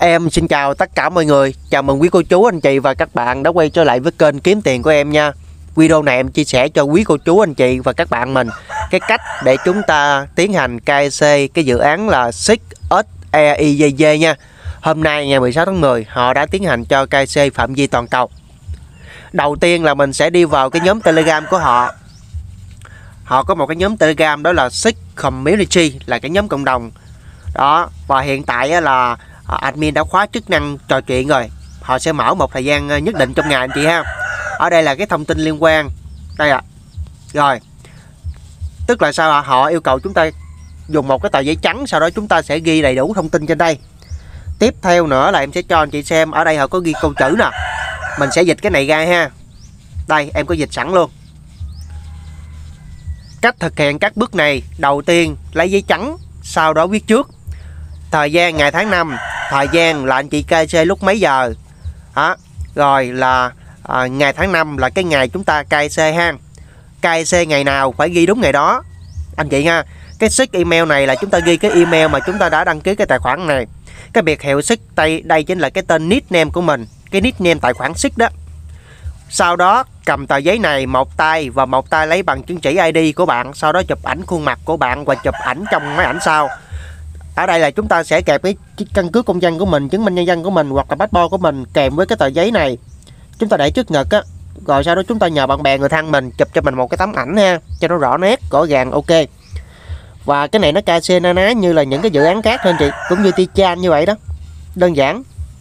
Em xin chào tất cả mọi người. Chào mừng quý cô chú, anh chị và các bạn đã quay trở lại với kênh Kiếm Tiền của em nha. Video này em chia sẻ cho quý cô chú, anh chị và các bạn mình cái cách để chúng ta tiến hành KYC cái dự án là SEIZZ nha. Hôm nay ngày 16 tháng 10 họ đã tiến hành cho KYC phạm vi toàn cầu. Đầu tiên là mình sẽ đi vào cái nhóm Telegram của họ. Họ có một cái nhóm Telegram đó là SIG Community, là cái nhóm cộng đồng đó. Và hiện tại là admin đã khóa chức năng trò chuyện rồi. Họ sẽ mở một thời gian nhất định trong ngày anh chị ha. Ở đây là cái thông tin liên quan đây ạ. Rồi, tức là sao ạ? Họ yêu cầu chúng ta dùng một cái tờ giấy trắng, sau đó chúng ta sẽ ghi đầy đủ thông tin trên đây. Tiếp theo nữa là em sẽ cho anh chị xem, ở đây họ có ghi câu chữ nè. Mình sẽ dịch cái này ra ha. Đây, em có dịch sẵn luôn. Cách thực hiện các bước này: đầu tiên lấy giấy trắng, sau đó viết trước thời gian, ngày tháng năm, thời gian là anh chị KYC lúc mấy giờ đó. Rồi là ngày tháng năm là cái ngày chúng ta KYC ha. KYC ngày nào phải ghi đúng ngày đó anh chị nha. Cái SIG email này là chúng ta ghi cái email mà chúng ta đã đăng ký cái tài khoản này. Cái biệt hiệu SIG đây chính là cái tên nickname của mình, cái nickname tài khoản SIG đó. Sau đó cầm tờ giấy này một tay, và một tay lấy bằng chứng chỉ ID của bạn. Sau đó chụp ảnh khuôn mặt của bạn và chụp ảnh trong máy ảnh sau. Ở đây là chúng ta sẽ kèm cái căn cước công dân của mình, chứng minh nhân dân của mình hoặc là passport của mình kèm với cái tờ giấy này. Chúng ta để trước ngực á. Rồi sau đó chúng ta nhờ bạn bè người thân mình chụp cho mình một cái tấm ảnh ha, cho nó rõ nét, rõ ràng, ok. Và cái này nó KYC na ná như là những cái dự án khác thôi anh chị, cũng như Tichan như vậy đó. Đơn giản.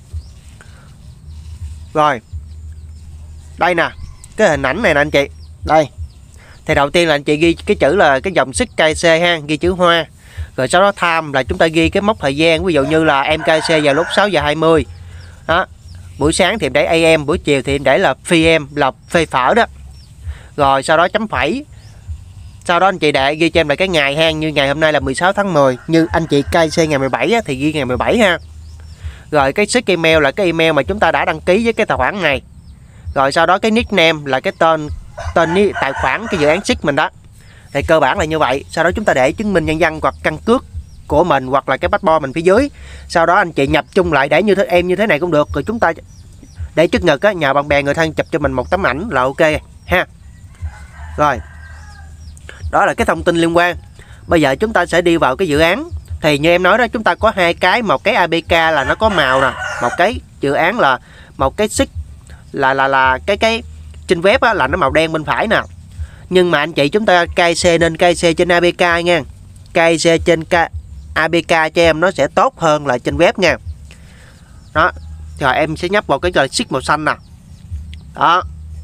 Rồi. Đây nè, cái hình ảnh này nè anh chị. Đây. Thì đầu tiên là anh chị ghi cái chữ là cái dòng SIG KYC ha, ghi chữ hoa. Rồi sau đó time là chúng ta ghi cái mốc thời gian, ví dụ như là em KYC vào lúc 6 giờ 20. Đó. Buổi sáng thì em để AM, buổi chiều thì em để là PM, là phê phở đó. Rồi sau đó chấm phẩy. Sau đó anh chị để ghi cho em là cái ngày ha, như ngày hôm nay là 16 tháng 10, như anh chị KYC ngày 17 á, thì ghi ngày 17 ha. Rồi cái SIG email là cái email mà chúng ta đã đăng ký với cái tài khoản này. Rồi sau đó cái nickname là cái tên tài khoản cái dự án SIG mình đó. Thì cơ bản là như vậy. Sau đó chúng ta để chứng minh nhân dân hoặc căn cước của mình hoặc là cái passport mình phía dưới. Sau đó anh chị nhập chung lại để như thế, em như thế này cũng được. Rồi chúng ta để trước ngực á, nhờ bạn bè người thân chụp cho mình một tấm ảnh là ok ha. Rồi. Đó là cái thông tin liên quan. Bây giờ chúng ta sẽ đi vào cái dự án. Thì như em nói đó, chúng ta có hai cái, một cái APK là nó có màu nè, một cái dự án là một cái SIG là cái trên web á, là nó màu đen bên phải nè. Nhưng mà anh chị chúng ta KYC nên KYC trên APK nha. KYC trên APK cho em nó sẽ tốt hơn là trên web nha. Đó. Rồi em sẽ nhấp vào cái là SIG màu xanh nè. Đó.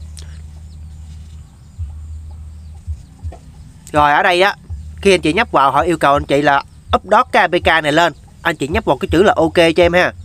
Rồi ở đây á, khi anh chị nhấp vào họ yêu cầu anh chị là upload cái APK này lên. Anh chị nhấp vào cái chữ là ok cho em ha.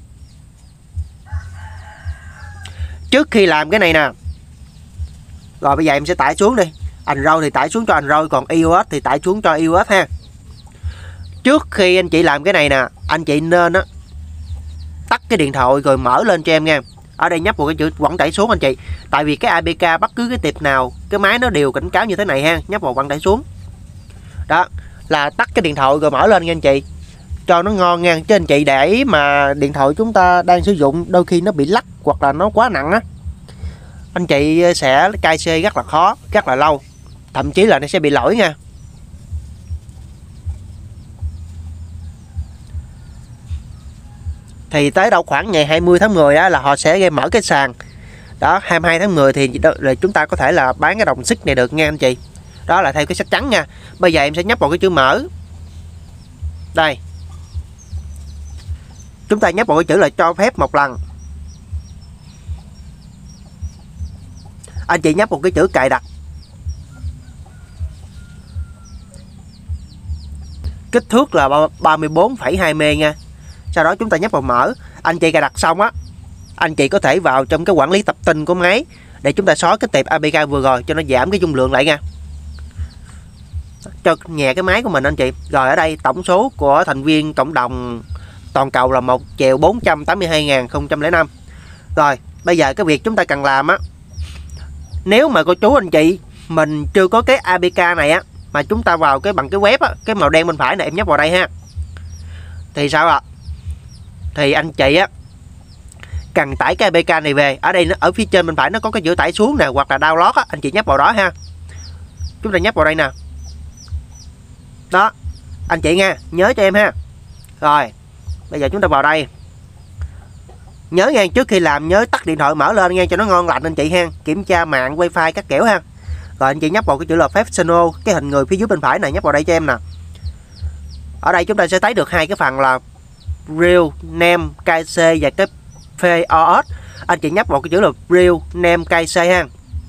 Trước khi làm cái này nè. Rồi bây giờ em sẽ tải xuống đi. Android thì tải xuống cho Android, còn iOS thì tải xuống cho iOS ha. Trước khi anh chị làm cái này nè, anh chị nên á tắt cái điện thoại rồi mở lên cho em nha. Ở đây nhấp vào cái chữ quẳng tải xuống anh chị. Tại vì cái APK bất cứ cái tiệp nào, cái máy nó đều cảnh cáo như thế này ha. Nhấp vào quẳng tải xuống. Đó, là tắt cái điện thoại rồi mở lên nha anh chị. Cho nó ngon nha. Chứ anh chị để mà điện thoại chúng ta đang sử dụng đôi khi nó bị lắc hoặc là nó quá nặng á, anh chị sẽ KYC rất là khó, rất là lâu. Thậm chí là nó sẽ bị lỗi nha. Thì tới đâu khoảng ngày 20 tháng 10 á, là họ sẽ mở cái sàn. Đó, 22 tháng 10 thì chúng ta có thể là bán cái đồng SIG này được nha anh chị. Đó là theo cái sách trắng nha. Bây giờ em sẽ nhấp vào cái chữ mở. Đây. Chúng ta nhấp vào cái chữ là cho phép một lần. Anh chị nhấp vào cái chữ cài đặt. Kích thước là 34,2 MB nha. Sau đó chúng ta nhấp vào mở. Anh chị cài đặt xong á, anh chị có thể vào trong cái quản lý tập tin của máy để chúng ta xóa cái tệp APK vừa rồi cho nó giảm cái dung lượng lại nha. Cho nhẹ cái máy của mình anh chị. Rồi ở đây tổng số của thành viên cộng đồng toàn cầu là 1.482.005. Rồi bây giờ cái việc chúng ta cần làm á, nếu mà cô chú anh chị mình chưa có cái APK này á, mà chúng ta vào cái bằng cái web á, cái màu đen bên phải này em nhấp vào đây ha. Thì sao ạ? thì anh chị á cần tải cái APK này về. Ở đây ở phía trên bên phải nó có cái chữ tải xuống nè, hoặc là download á, anh chị nhấp vào đó ha. Chúng ta nhấp vào đây nè. Đó, anh chị nha, nhớ cho em ha. Rồi, bây giờ chúng ta vào đây. Nhớ nha, trước khi làm nhớ tắt điện thoại mở lên nha cho nó ngon lành anh chị ha. Kiểm tra mạng wifi các kiểu ha. Rồi anh chị nhấp vào cái chữ là professional, cái hình người phía dưới bên phải này, nhấp vào đây cho em nè. Ở đây chúng ta sẽ thấy được hai cái phần là real name KC và cái POS. Anh chị nhấp vào cái chữ là real name KC ha.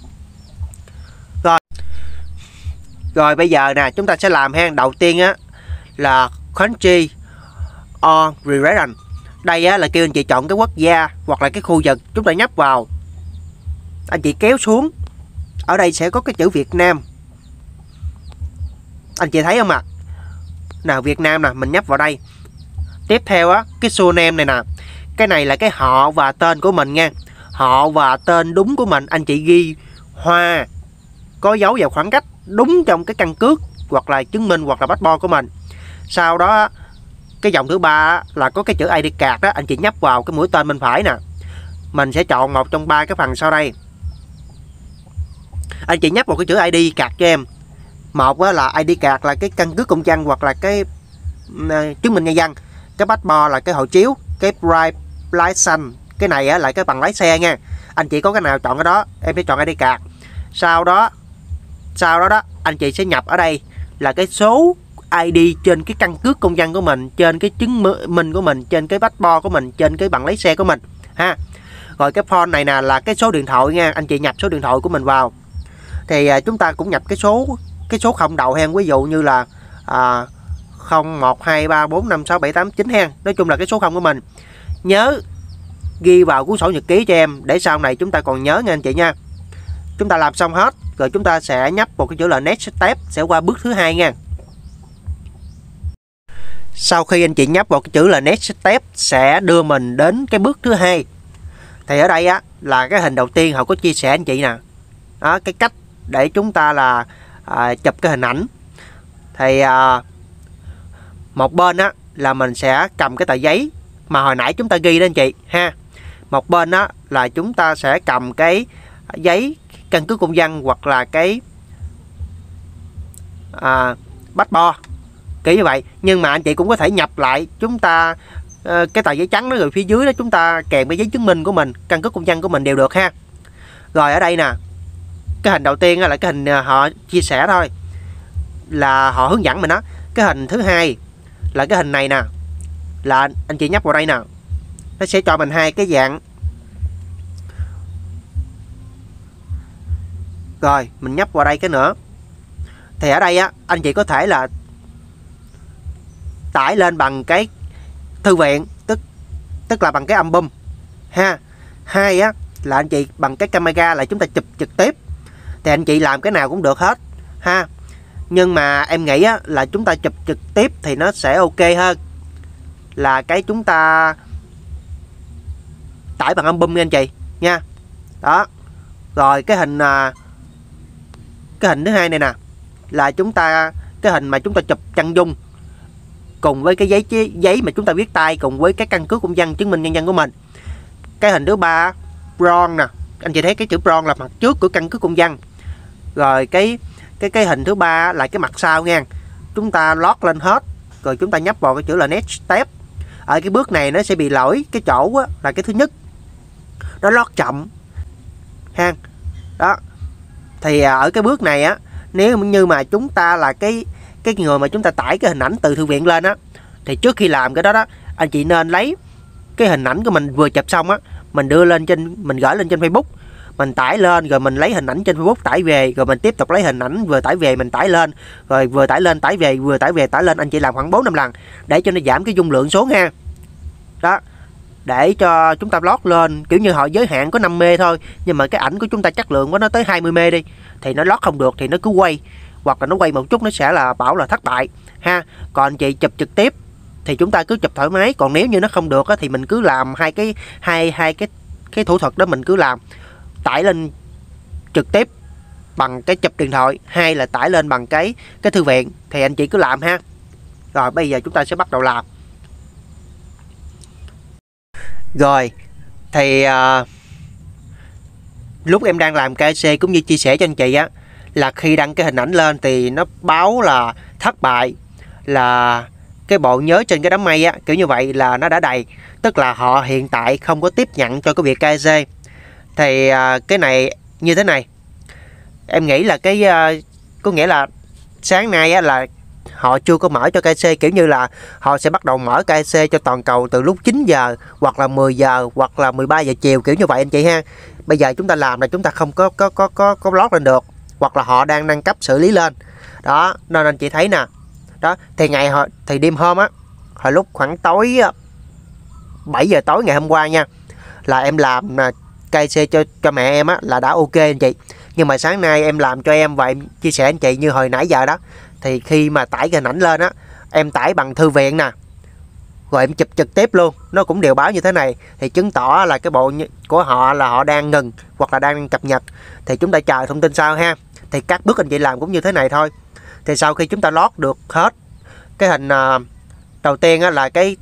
Rồi bây giờ nè, chúng ta sẽ làm ha. Đầu tiên á là country or region. Đây á là kêu anh chị chọn cái quốc gia hoặc là cái khu vực, chúng ta nhấp vào. Anh chị kéo xuống. Ở đây sẽ có cái chữ Việt Nam. Anh chị thấy không ạ? Nào Việt Nam nè, mình nhấp vào đây. Tiếp theo á, cái surname này nè. Cái này là cái họ và tên của mình nha. Họ và tên đúng của mình, anh chị ghi Hoa có dấu vào khoảng cách đúng trong cái căn cước hoặc là chứng minh hoặc là passport của mình. Sau đó cái dòng thứ ba là có cái chữ ID card đó, anh chị nhấp vào cái mũi tên bên phải nè. Mình sẽ chọn một trong ba cái phần sau đây. Anh chị nhấp vào cái chữ ID card cho em. Một là ID card là cái căn cước công dân hoặc là cái chứng minh nhân dân. Cái passport là cái hộ chiếu. Cái drive license, cái này là cái bằng lái xe nha. Anh chị có cái nào chọn cái đó, em sẽ chọn ID card. Sau đó anh chị sẽ nhập ở đây là cái số ID trên cái căn cước công dân của mình, trên cái chứng minh của mình, trên cái passport của mình, trên cái bằng lái xe của mình ha. Rồi cái phone này nè là cái số điện thoại nha, anh chị nhập số điện thoại của mình vào. Thì chúng ta cũng nhập cái số không đầu ha, ví dụ như là 0123456789 ha. Nói chung là cái số không của mình. Nhớ ghi vào cuốn sổ nhật ký cho em để sau này chúng ta còn nhớ nha anh chị nha. Chúng ta làm xong hết rồi chúng ta sẽ nhấp một cái chữ là next step, sẽ qua bước thứ hai nha. Sau khi anh chị nhấp vào cái chữ là next step sẽ đưa mình đến cái bước thứ hai. Thì ở đây á là cái hình đầu tiên họ có chia sẻ anh chị nè. Đó, cái cách để chúng ta là chụp cái hình ảnh. Thì một bên á là mình sẽ cầm cái tờ giấy mà hồi nãy chúng ta ghi đó anh chị ha. Một bên á là chúng ta sẽ cầm cái giấy căn cước công dân hoặc là cái passport kiểu như vậy. Nhưng mà anh chị cũng có thể nhập lại chúng ta cái tờ giấy trắng đó, rồi phía dưới đó chúng ta kèm cái giấy chứng minh của mình, căn cước công dân của mình đều được ha. Rồi ở đây nè, cái hình đầu tiên là cái hình họ chia sẻ thôi, là họ hướng dẫn mình đó. Cái hình thứ hai là cái hình này nè, là anh chị nhấp vào đây nè, nó sẽ cho mình hai cái dạng. Rồi mình nhấp vào đây cái nữa. Thì ở đây á anh chị có thể là tải lên bằng cái thư viện, tức là bằng cái album ha. Hai á là anh chị bằng cái camera là chúng ta chụp trực tiếp. Thì anh chị làm cái nào cũng được hết ha. Nhưng mà em nghĩ á, là chúng ta chụp trực tiếp thì nó sẽ ok hơn là cái chúng ta tải bằng album nha anh chị nha. Đó. Rồi cái hình thứ hai này nè là chúng ta cái hình mà chúng ta chụp chân dung cùng với cái giấy mà chúng ta viết tay cùng với cái căn cước công dân, chứng minh nhân dân của mình. Cái hình thứ ba front nè, anh chị thấy cái chữ front là mặt trước của căn cước công dân. Rồi cái hình thứ ba là cái mặt sau nha. Chúng ta lót lên hết rồi chúng ta nhấp vào cái chữ là next step. Ở cái bước này nó sẽ bị lỗi cái chỗ á, là cái thứ nhất nó lót chậm ha. Đó. Thì ở cái bước này á, nếu như mà chúng ta là cái người mà chúng ta tải cái hình ảnh từ thư viện lên á, thì trước khi làm cái đó đó, anh chị nên lấy cái hình ảnh của mình vừa chụp xong á, mình gửi lên trên Facebook, mình tải lên rồi mình lấy hình ảnh trên Facebook tải về, rồi mình tiếp tục lấy hình ảnh vừa tải về mình tải lên, rồi vừa tải lên tải về, vừa tải về tải lên. Anh chị làm khoảng 4-5 lần để cho nó giảm cái dung lượng xuống ha. Đó, để cho chúng ta lót lên, kiểu như họ giới hạn có 5 mê thôi, nhưng mà cái ảnh của chúng ta chất lượng của nó tới 20 mê đi thì nó lót không được, thì nó cứ quay, hoặc là nó quay một chút nó sẽ là bảo là thất bại ha. Còn anh chị chụp trực tiếp thì chúng ta cứ chụp thoải mái. Còn nếu như nó không được á, thì mình cứ làm hai cái thủ thuật đó, mình cứ làm tải lên trực tiếp bằng cái chụp điện thoại, hay là tải lên bằng cái thư viện, thì anh chị cứ làm ha. Rồi bây giờ chúng ta sẽ bắt đầu làm. Rồi thì lúc em đang làm KC cũng như chia sẻ cho anh chị á, là khi đăng cái hình ảnh lên thì nó báo là thất bại, là cái bộ nhớ trên cái đám mây á, kiểu như vậy là nó đã đầy, tức là họ hiện tại không có tiếp nhận cho cái việc KC. Thì cái này như thế này, em nghĩ là cái có nghĩa là sáng nay á, là họ chưa có mở cho KC, kiểu như là họ sẽ bắt đầu mở KC cho toàn cầu từ lúc 9 giờ hoặc là 10 giờ hoặc là 13 giờ chiều, kiểu như vậy anh chị ha. Bây giờ chúng ta làm là chúng ta không có lót lên được, hoặc là họ đang nâng cấp xử lý lên đó, nên anh chị thấy nè. Đó thì thì đêm hôm á, hồi lúc khoảng tối 7 giờ tối ngày hôm qua nha, là em làm KC cho mẹ em á là đã ok anh chị. Nhưng mà sáng nay em làm cho em và em chia sẻ anh chị như hồi nãy giờ đó, thì khi mà tải cái hình ảnh lên á, em tải bằng thư viện nè, rồi em chụp trực tiếp luôn, nó cũng đều báo như thế này, thì chứng tỏ là cái bộ của họ là họ đang ngừng hoặc là đang cập nhật. Thì chúng ta chờ thông tin sau ha. Thì các bước anh chị làm cũng như thế này thôi. Thì sau khi chúng ta lót được hết cái hình đầu tiên á, là cái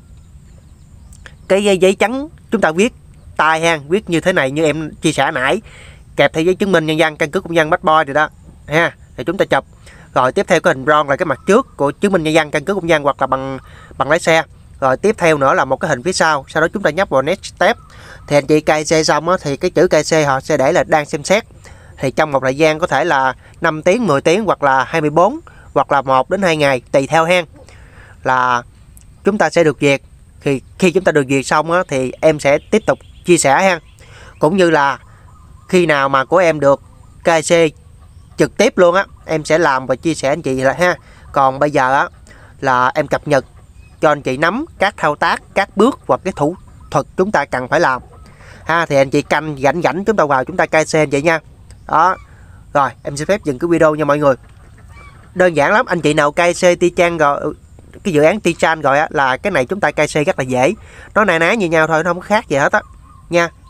giấy trắng chúng ta viết tay ha, viết như thế này như em chia sẻ nãy, kèm theo giấy chứng minh nhân dân, căn cước công dân, passport rồi đó ha. Thì chúng ta chụp. Rồi tiếp theo cái hình ron là cái mặt trước của chứng minh nhân dân, căn cước công dân hoặc là bằng lái xe. Rồi tiếp theo nữa là một cái hình phía sau, sau đó chúng ta nhấp vào next step. Thì anh chị KC xong á, thì cái chữ KC họ sẽ để là đang xem xét. Thì trong một thời gian có thể là 5 tiếng, 10 tiếng hoặc là 24 hoặc là 1 đến 2 ngày tùy theo hen, là chúng ta sẽ được duyệt. Thì khi chúng ta được duyệt xong á, thì em sẽ tiếp tục chia sẻ ha. Cũng như là khi nào mà của em được KC trực tiếp luôn á, em sẽ làm và chia sẻ anh chị là ha. Còn bây giờ á, là em cập nhật cho anh chị nắm các thao tác, các bước và cái thủ thuật chúng ta cần phải làm ha. Thì anh chị canh rảnh chúng ta vào chúng ta KC anh chị nha. Đó. Rồi em xin phép dừng cái video nha mọi người. Đơn giản lắm, anh chị nào KC Tichan rồi, cái dự án Tichan rồi á, là cái này chúng ta KC rất là dễ, nó na ná như nhau thôi, nó không có khác gì hết á nha.